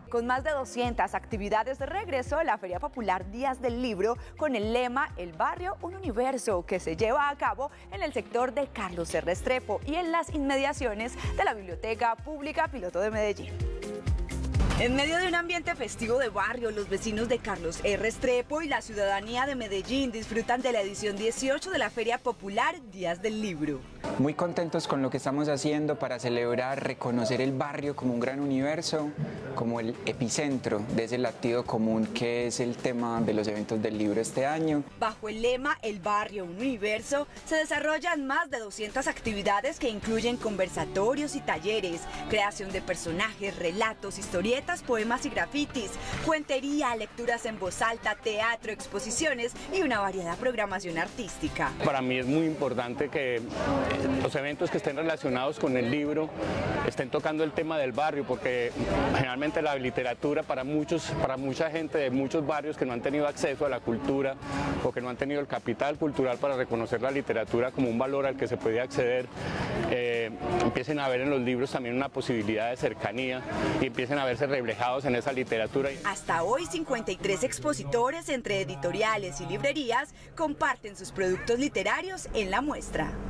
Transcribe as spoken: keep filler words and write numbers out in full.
Con más de doscientas actividades de regreso, la Feria Popular Días del Libro, con el lema El barrio, un universo, que se lleva a cabo en el sector de Carlos R. Restrepo y en las inmediaciones de la Biblioteca Pública Piloto de Medellín. En medio de un ambiente festivo de barrio, los vecinos de Carlos R. Restrepo y la ciudadanía de Medellín disfrutan de la edición dieciocho de la Feria Popular Días del Libro. Muy contentos con lo que estamos haciendo para celebrar, reconocer el barrio como un gran universo, como el epicentro de ese latido común que es el tema de los eventos del libro este año. Bajo el lema El barrio, un universo, se desarrollan más de doscientas actividades que incluyen conversatorios y talleres, creación de personajes, relatos, historietas, poemas y grafitis, cuentería, lecturas en voz alta, teatro, exposiciones y una variada programación artística. Para mí es muy importante que los eventos que estén relacionados con el libro estén tocando el tema del barrio, porque generalmente la literatura para muchos, para mucha gente de muchos barrios que no han tenido acceso a la cultura o que no han tenido el capital cultural para reconocer la literatura como un valor al que se puede acceder, eh, empiecen a ver en los libros también una posibilidad de cercanía y empiecen a verse reflejados en esa literatura. Hasta hoy, cincuenta y tres expositores entre editoriales y librerías comparten sus productos literarios en la muestra.